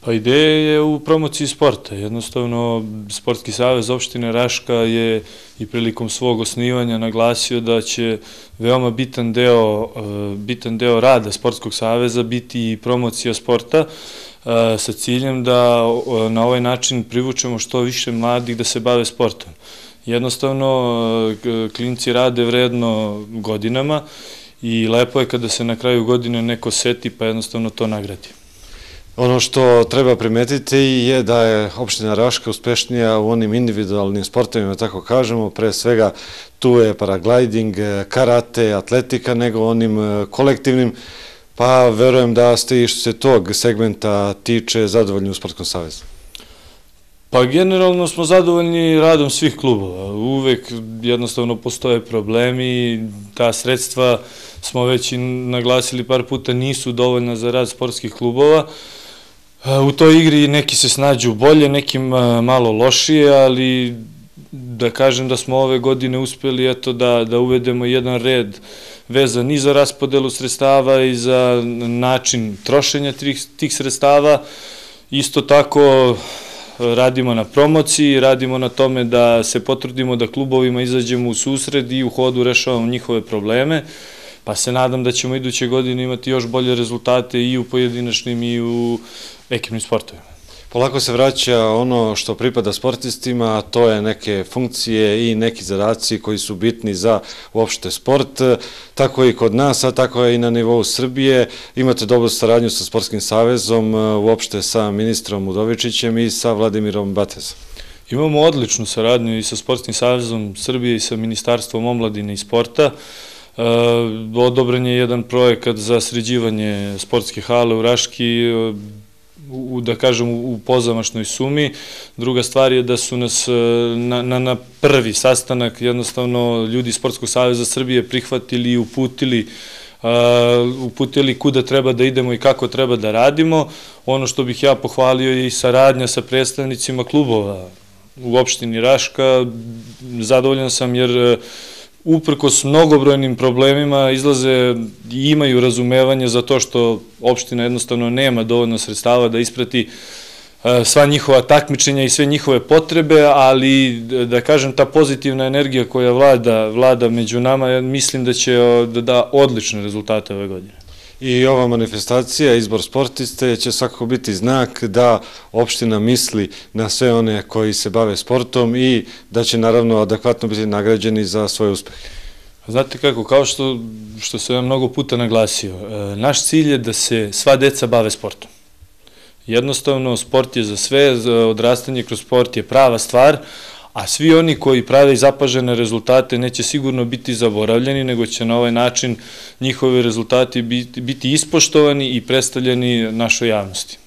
Pa ideja je u promociji sporta. Jednostavno, Sportski savez opštine Raška je i prilikom svog osnivanja naglasio da će veoma bitan deo rada Sportskog saveza biti i promocija sporta sa ciljem da na ovaj način privučemo što više mladih da se bave sportom. Jednostavno, klinci rade vredno godinama i lepo je kada se na kraju godine neko seti pa jednostavno to nagradi. Ono što treba primetiti je da je opština Raška uspešnija u onim individualnim sportovima, tako kažemo, pre svega tu je paragliding, karate, atletika, nego onim kolektivnim, pa verujem da ste i što se tog segmenta tiče zadovoljni u Sportskom savezu. Pa generalno smo zadovoljni radom svih klubova. Uvek jednostavno postoje problemi, ta sredstva smo već i naglasili par puta nisu dovoljna za rad sportskih klubova. U toj igri neki se snađu bolje, nekim malo lošije, ali da kažem da smo ove godine uspeli da uvedemo jedan red vezan i za raspodelu sredstava i za način trošenja tih sredstava. Isto tako radimo na promociji, radimo na tome da se potrudimo da klubovima izađemo u susret i u hodu rešavamo njihove probleme, pa se nadam da ćemo iduće godine imati još bolje rezultate i u pojedinačnim i u ekipnim sportovima. Polako se vraća ono što pripada sportistima, a to je neke funkcije i neki zadaci koji su bitni za uopšte sport, tako i kod nas, a tako je i na nivou Srbije. Imate dobru saradnju sa Sportskim savezom, uopšte sa ministrom Udovičićem i sa Vladimirom Batezom. Imamo odličnu saradnju i sa Sportskim savezom Srbije i sa Ministarstvom omladine i sporta. Odobren je jedan projekat za sređivanje sportske hale u Raški, da kažem, u pozamašnoj sumi. Druga stvar je da su nas na prvi sastanak jednostavno ljudi Sportskog saveza Srbije prihvatili i uputili kuda treba da idemo i kako treba da radimo. Ono što bih ja pohvalio je i saradnja sa predstavnicima klubova u opštini Raška. Zadovoljan sam jer uprkos mnogobrojnim problemima izlaze i imaju razumevanje za to što opština jednostavno nema dovoljno sredstava da isprati sva njihova takmičenja i sve njihove potrebe, ali da kažem ta pozitivna energija koja vlada među nama, mislim da će da odlične rezultate ove godine. I ova manifestacija, izbor sportiste, će svakako biti znak da opština misli na sve one koji se bave sportom i da će naravno adekvatno biti nagrađeni za svoje uspehe. Znate kako, kao što sam mnogo puta naglasio, naš cilj je da se sva deca bave sportom. Jednostavno, sport je za sve, odrastanje kroz sport je prava stvar, a svi oni koji prave i zapažene rezultate neće sigurno biti zaboravljeni, nego će na ovaj način njihovi rezultati biti ispoštovani i predstavljeni našoj javnosti.